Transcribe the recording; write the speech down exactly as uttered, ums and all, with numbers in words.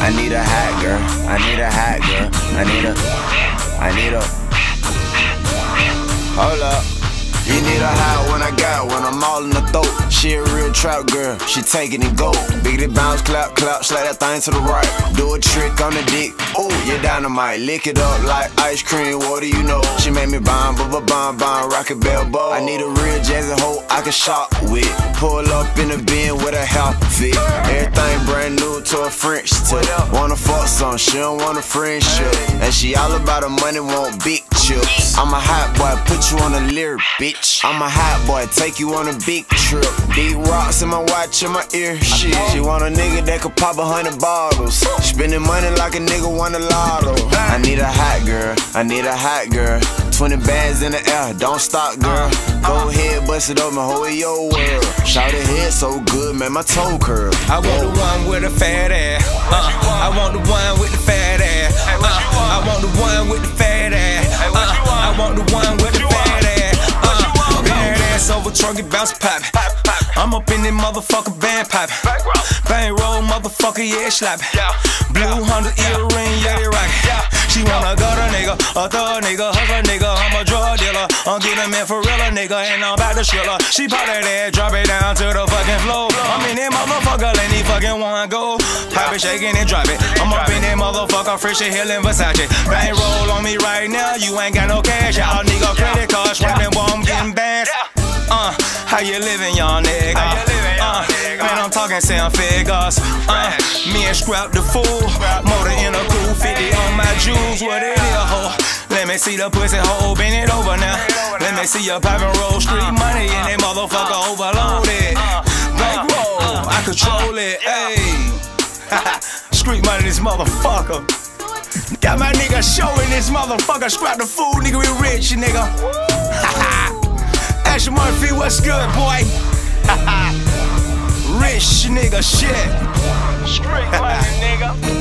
I need a hot girl. I need a hot girl. I need a. I need a. Hold up. You need a hot one I got when I'm all in the throat. She a real trap girl, she take it and go. Biggity bounce, clap, clap, slide that thing to the right. Do a trick on the dick, ooh, you dynamite. Lick it up like ice cream, what do you know? She made me bomb, ba ba bomb, bomb, rocket bell bow. I need a real jazzy hoe I can shop with. Pull up in the bin with a half fit. Everything brand new to a French tip. Wanna fuck some, she don't want a friendship. And she all about the money, want big chips. I'm a hot boy, put you on a lyric, bitch. I'm a hot boy, take you on a big trip. Big rocks in my watch in my ear, shit. She want a nigga that could pop a hundred bottles. Spending money like a nigga won a lotto. I need a hot girl, I need a hot girl. Twenty bands in the air, don't stop, girl. Go ahead, bust it open, hold it your world. Shout it head so good, man, my toe curl. I want the one with the fat ass. Uh, I want the one with the fat ass. Uh, I want the one with the fat ass. Uh, I want the one with the fat ass. Uh, bad ass over trunk and bounce pop. I'm up in that motherfucker band pop. Bang roll, motherfucker, yeah, slap. Blue Honda earring, yeah, they rock. She wanna go to nigga, a thug nigga, hug a nigga. I'm a drug dealer, I'm getting man for real, a nigga, and I'm about to chill her. She pop that ass, drop it down to the fucking floor. I'm in that motherfucker, let me fucking wanna go. Pop it, shaking and drop it. I'm up in that motherfucker, fresh and Hill and Versace. Bang roll on me right now, you ain't got no cash. Y'all nigga credit card swiping while I'm getting bands. Uh, how you living, y'all nigga? Uh, man, I'm talking seven figures. Uh, me and Scrap the fool, motor in a cool fifty on my jewels. What it is, ho? Let me see the pussy hole, bend it over now. Let me see your pop and roll, street money in that motherfucker overloaded. Black roll, I control it, ayy. Street money, this motherfucker. Got my nigga showing this motherfucker. Scrap the fool, nigga, we rich, nigga. Asher Murphy, what's good, boy? Rich nigga shit. Straight money, nigga.